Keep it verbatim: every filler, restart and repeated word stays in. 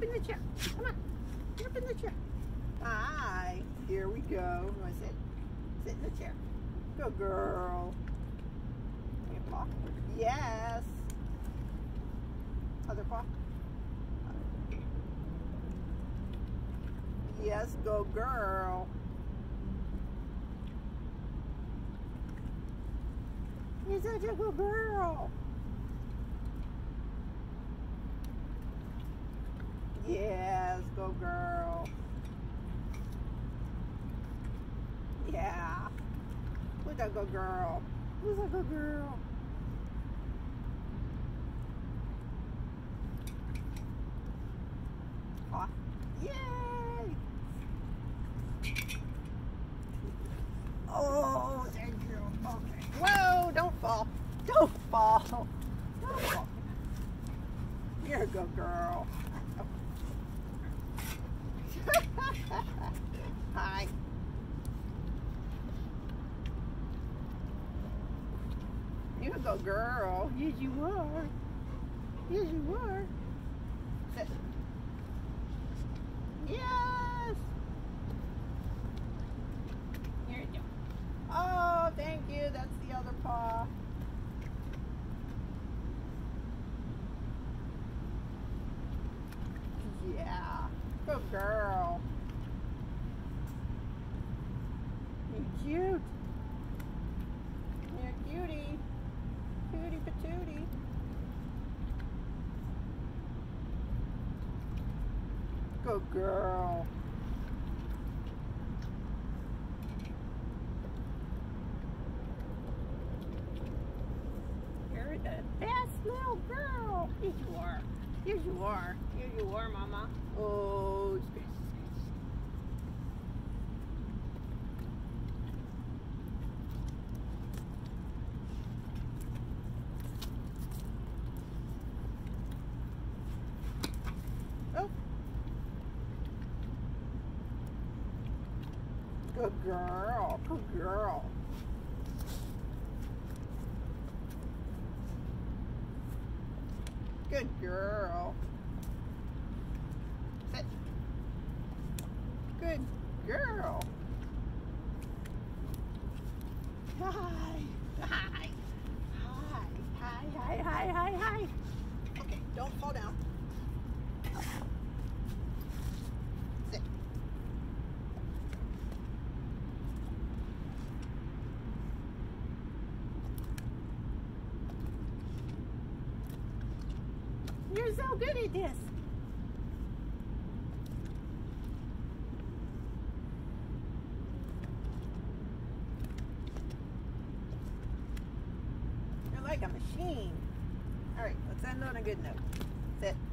in the chair. Come on. Get up in the chair. Hi. Here we go. You want to sit? Sit in the chair. Good girl. Your paw. Yes. Other paw. Yes, go girl. You're such a good girl. Yes, go girl. Yeah. Who's that good girl? Who's that good girl? Paw. Yay! Oh, thank you. Okay. Whoa, don't fall. Don't fall. Don't fall. You're a good girl. Hi. You're a good girl. Yes, you are. Yes, you are. Sit. Yes. Here you go. Oh, thank you. That's the other paw. Yeah. Good girl. You're cute. You're a cutie. Cutie patootie. Good girl. You're the best little girl. Yes, you are. Yes, you are. Here you are, Mama. Oh, scratch, scratch. Oh. Good girl. Good girl. Good girl. Sit. Good girl. Hi. Hi. Hi. Hi, hi, hi, hi, hi. Okay, don't fall down. Sit. You're so good at this. You're like a machine. All right, let's end on a good note. Sit.